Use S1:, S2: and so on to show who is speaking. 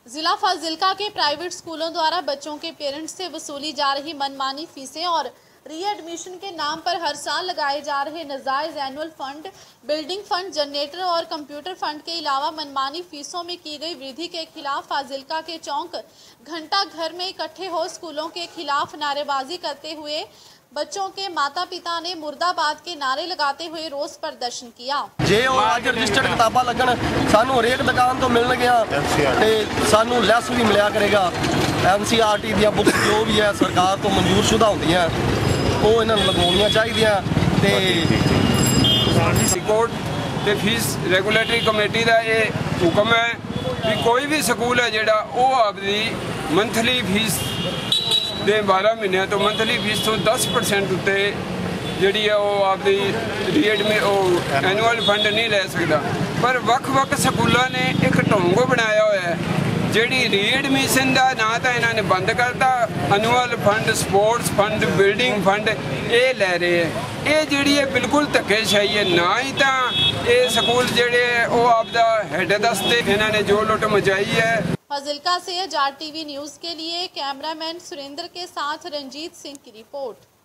S1: जिला फाजिल्का के प्राइवेट स्कूलों द्वारा बच्चों के पेरेंट्स से वसूली जा रही मनमानी फीसें और रीएडमिशन के नाम पर हर साल लगाए जा रहे नाजायज annual fund, building fund, generator और कंप्यूटर फंड के अलावा मनमानी फीसों में की गई वृद्धि के खिलाफ फाजिल्का के चौक घंटा घर में इकट्ठे हो स्कूलों के खिलाफ नारेबाजी करते हुए बच्चों के माता पिता ने मुर्दाबाद के नारे लगाते हुए रोष प्रदर्शन किया।
S2: जे अज रजिस्टर्ड किताबां लगन सानू हरेक दुकान तो मिलणगियां ते सानू लैस भी मिलिया करेगा। NCERT दी बुक्स जो भी है सरकार तो मंजूर शुदा होंदियां वो इन्हां नूं लगवाउणियां चाहीदियां ते
S3: कोर्ट ते फीस रेगूलेटरी कमेटी का ये हुक्म है कि कोई भी स्कूल है जिहड़ा वो आपदी मंथली फीस दे 12 महीनों तो मंथली फीस तो 10% उत्ते जिहड़ी है वो आपदी एनुअल फंड नहीं ले सकता। पर वक्-वक् स्कूलों ने एक ढोंग बनाया हुआ है जिहड़ी रीएडमिशन का ना तो इन्होंने बंद करता, annual fund, sports fund, building fund ये ले रहे हैं। ये जिहड़ी है बिल्कुल धक्केशाही है। ना ही तो ये स्कूल जिहड़े वो आपदा हेड दस्ते इन्होंने जो लुट मचाई है।
S1: फाजिल्का से आजाद टीवी न्यूज़ के लिए कैमरामैन सुरेंद्र के साथ रंजीत सिंह की रिपोर्ट।